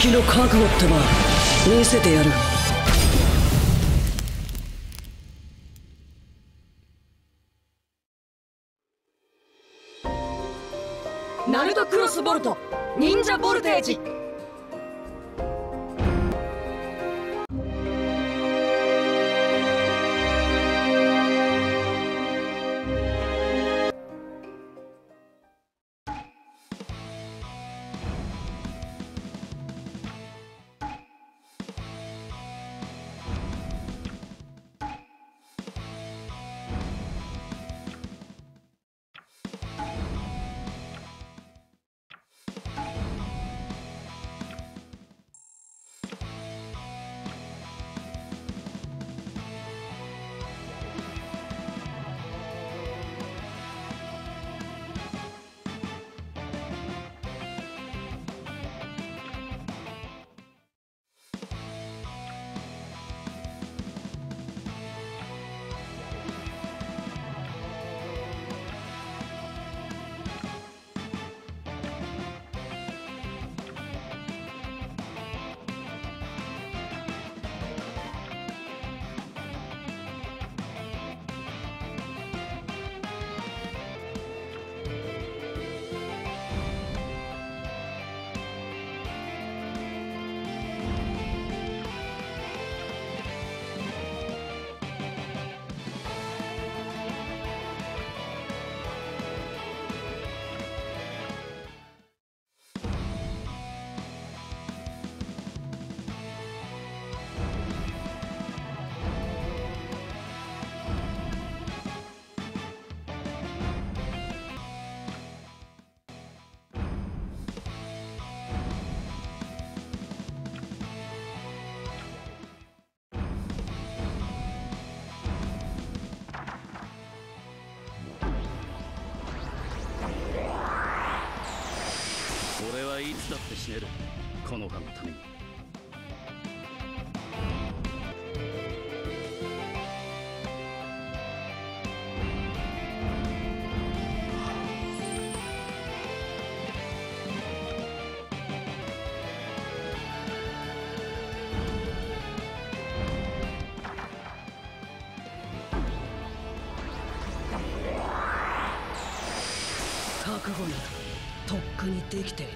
敵の覚悟ってば見せてやる。ナルトクロスボルト忍者ボルテージ。 俺はいつだって死ねる、この葉のために。 覚悟ならとっくにできている。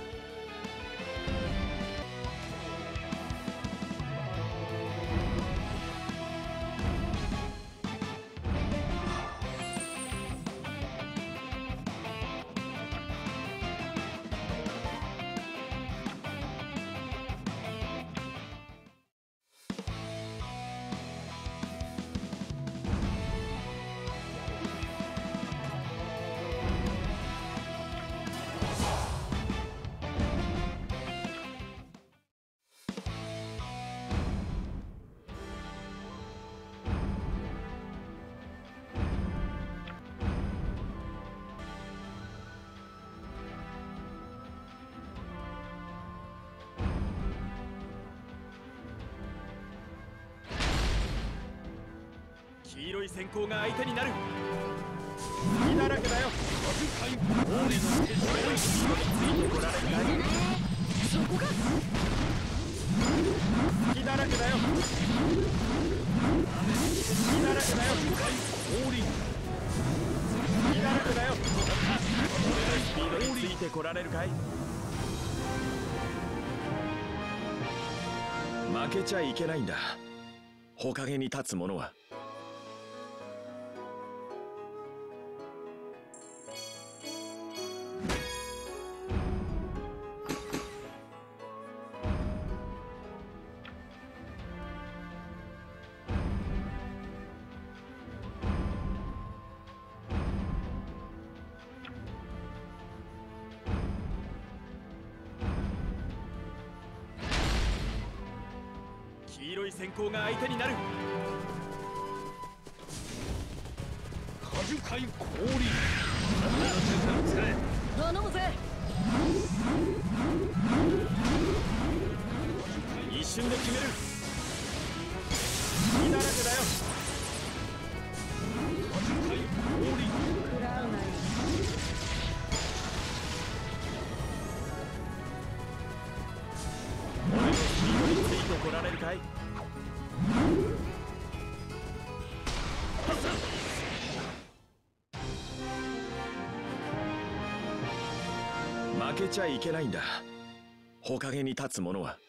黄色い閃光が相手になる。隙だらけだよ。俺の決勝についてこられない。 そこが隙だらけだよ。隙だらけだよ。隙だらけだよ。俺のスピードについてこられるかい。負けちゃいけないんだ、ほかげに立つ者は。黄色い閃光が相手になる。果樹海氷。 頼むぜ。 一瞬で決める。隙だらけだよ。果樹海氷。 食らうなよ。 負けちゃいけないんだ。火陰に立つ者は。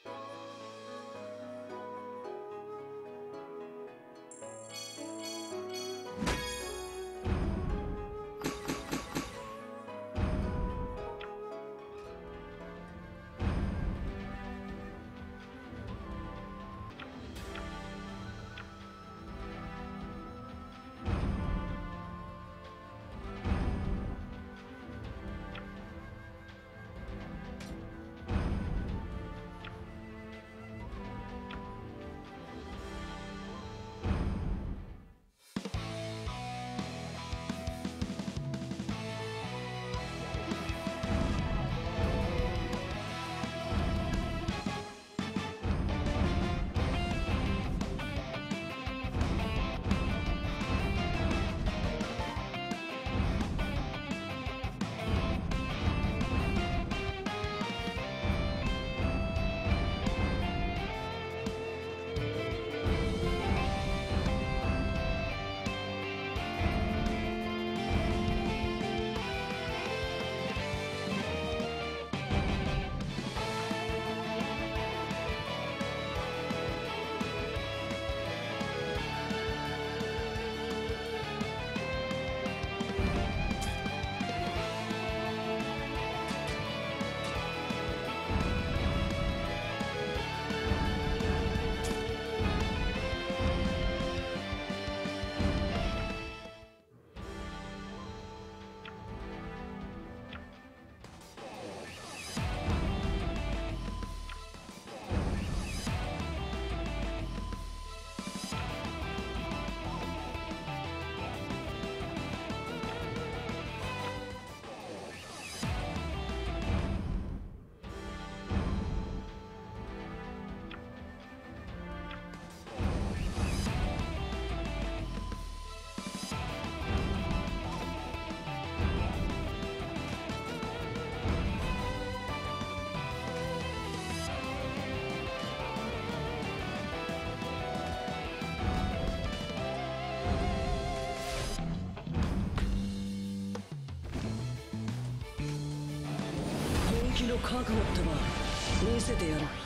気の覚悟ってば見せてやる。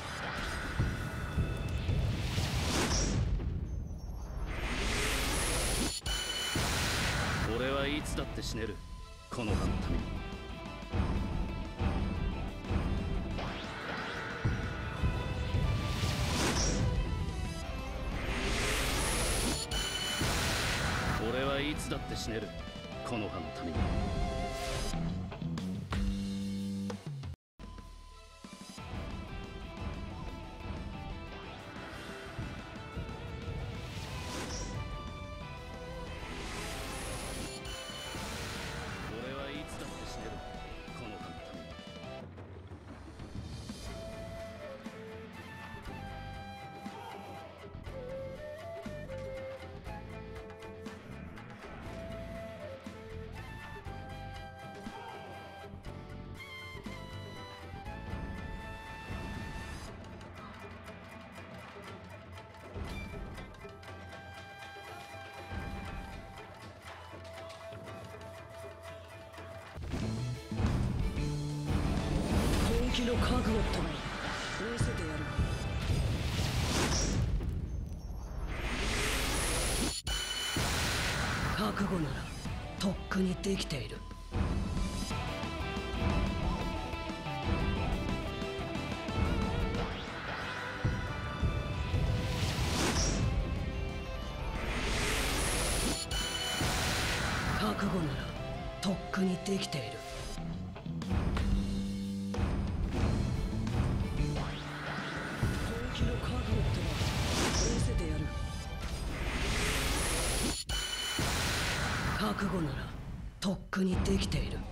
俺はいつだって死ねる、この葉のために。俺はいつだって死ねる、この葉のために。 本気の覚悟ってば見せてやる。覚悟ならとっくにできている。覚悟ならとっくにできている。本気の覚悟ってば見せてやる。覚悟ならとっくにできている。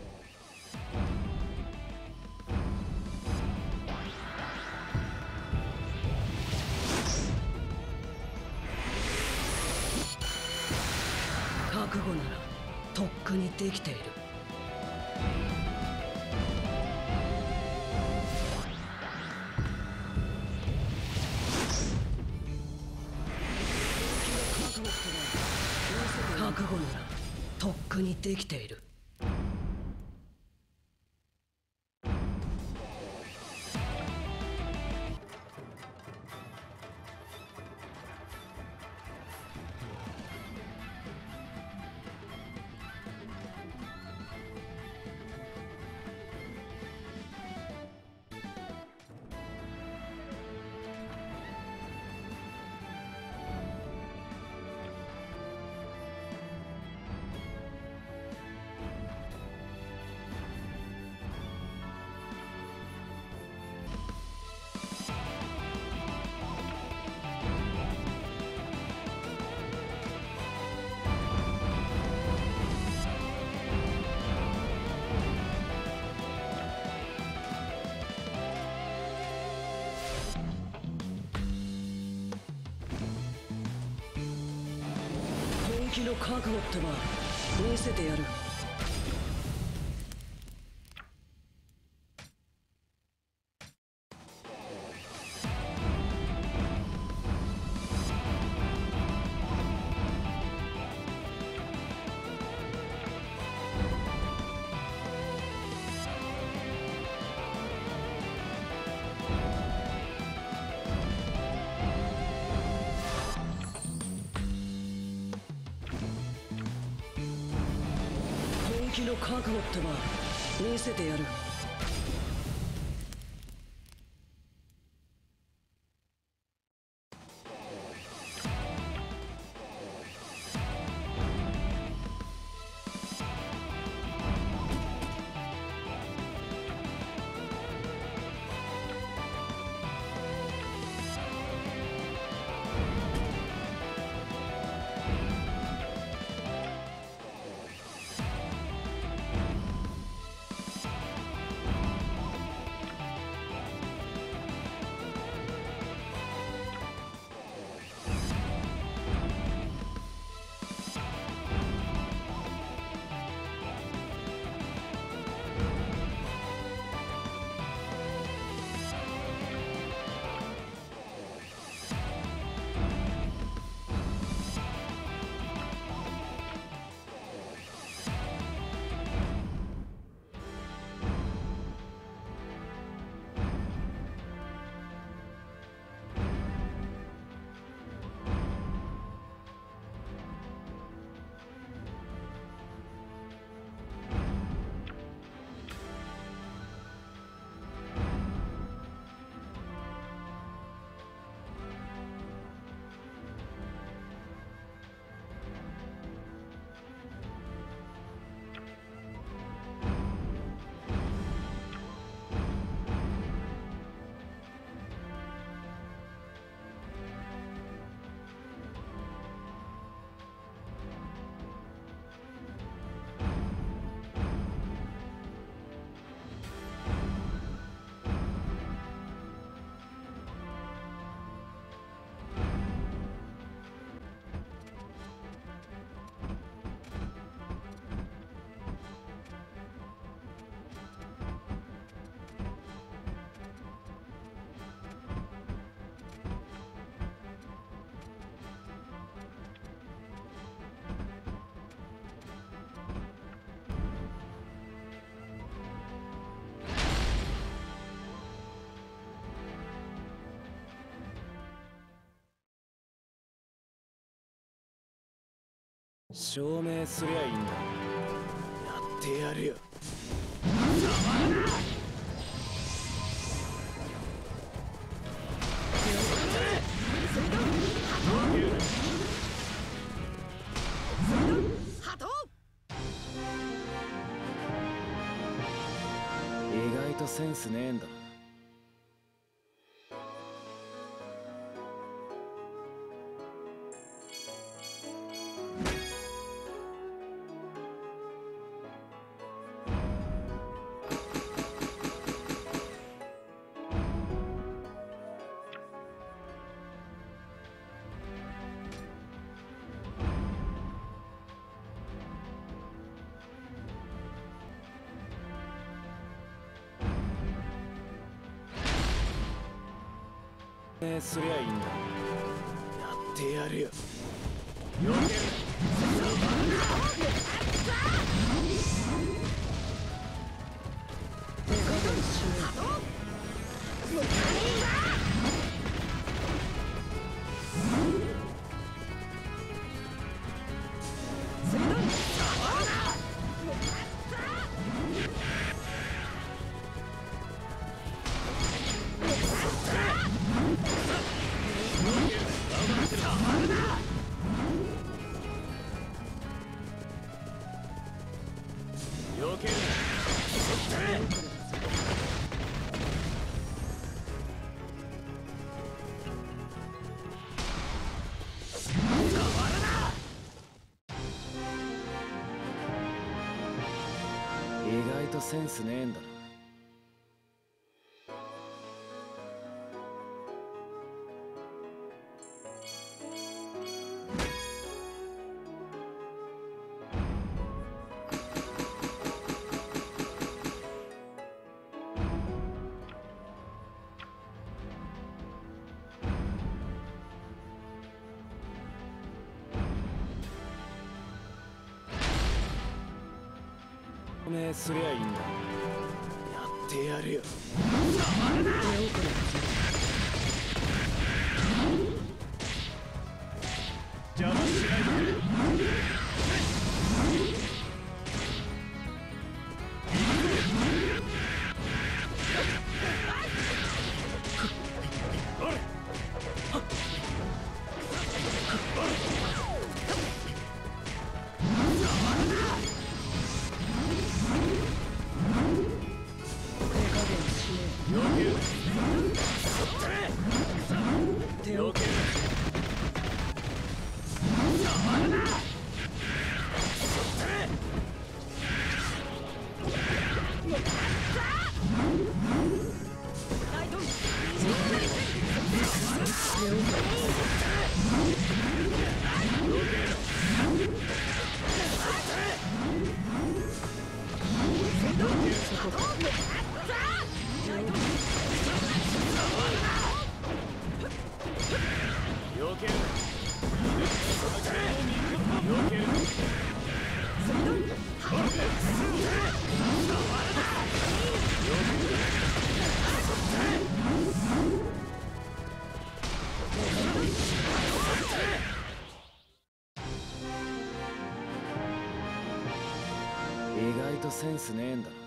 覚悟ならとっくにできている。本気の覚悟ってば見せてやる。 覚悟ならとっくにできている。本気の覚悟ってば見せてやる。本気の覚悟ってば見せてやる。 証明すりゃいいんだ。やってやるよ。意外とセンスねえんだな。すりゃいいんだ。やってやるよ。よける。 外とセンスねえんだな。おめえすりゃいいんだ。やってやるよ。 邪魔しないで。 意外とセンスねえんだな。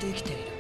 できている。